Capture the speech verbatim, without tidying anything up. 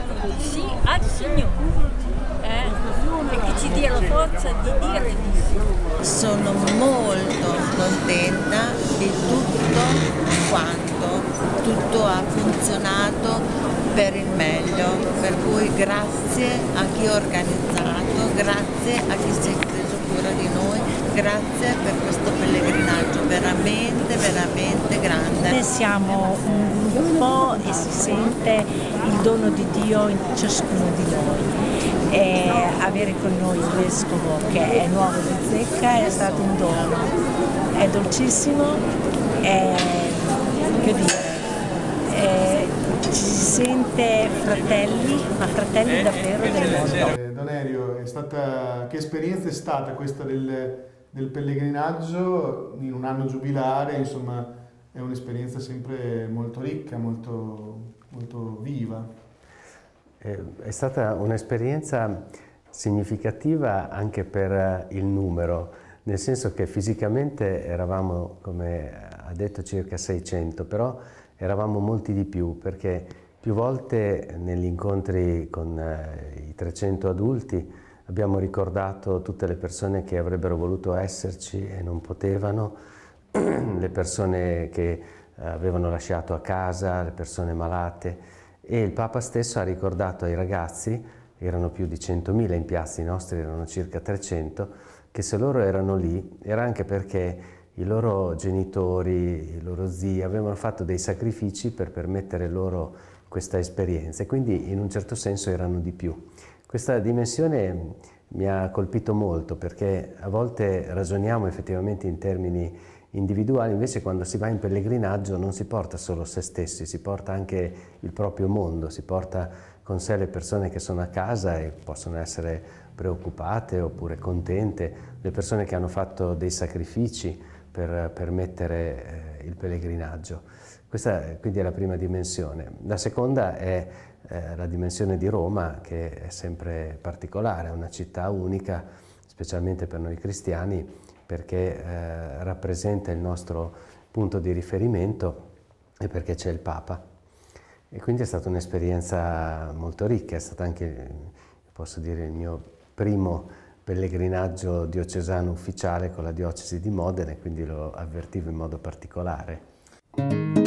di sì al Signore, eh? E che ci dia la forza di dire di sì. Sono molto contenta di tutto quanto, tutto ha funzionato per il meglio, per cui grazie a chi ha organizzato, grazie a chi si è preso cura di noi, grazie per questo pellegrinaggio veramente, veramente grande. Noi siamo un gruppo e si sente il dono di Dio in ciascuno di noi. E avere con noi il vescovo che è nuovo di Zecca è stato un dono, è dolcissimo, è, che dire, è, ci si sente fratelli, ma fratelli davvero del mondo. Don Erio, è stata, che esperienza è stata questa del, del pellegrinaggio in un anno giubilare? Insomma, è un'esperienza sempre molto ricca, molto, molto viva. È stata un'esperienza significativa anche per il numero, nel senso che fisicamente eravamo, come ha detto, circa seicento, però eravamo molti di più, perché più volte negli incontri con i trecento adulti abbiamo ricordato tutte le persone che avrebbero voluto esserci e non potevano, le persone che avevano lasciato a casa, le persone malate. E il Papa stesso ha ricordato ai ragazzi, erano più di centomila in piazza, i nostri erano circa trecento, che se loro erano lì era anche perché i loro genitori, i loro zii avevano fatto dei sacrifici per permettere loro questa esperienza e quindi in un certo senso erano di più. Questa dimensione mi ha colpito molto perché a volte ragioniamo effettivamente in termini individuali, invece quando si va in pellegrinaggio non si porta solo se stessi, si porta anche il proprio mondo, si porta con sé le persone che sono a casa e possono essere preoccupate oppure contente, le persone che hanno fatto dei sacrifici per permettere eh, il pellegrinaggio. Questa quindi è la prima dimensione. La seconda è eh, la dimensione di Roma, che è sempre particolare, è una città unica, specialmente per noi cristiani, perché eh, rappresenta il nostro punto di riferimento e perché c'è il Papa. E quindi è stata un'esperienza molto ricca, è stato anche, posso dire, il mio primo pellegrinaggio diocesano ufficiale con la diocesi di Modena, e quindi lo avvertivo in modo particolare.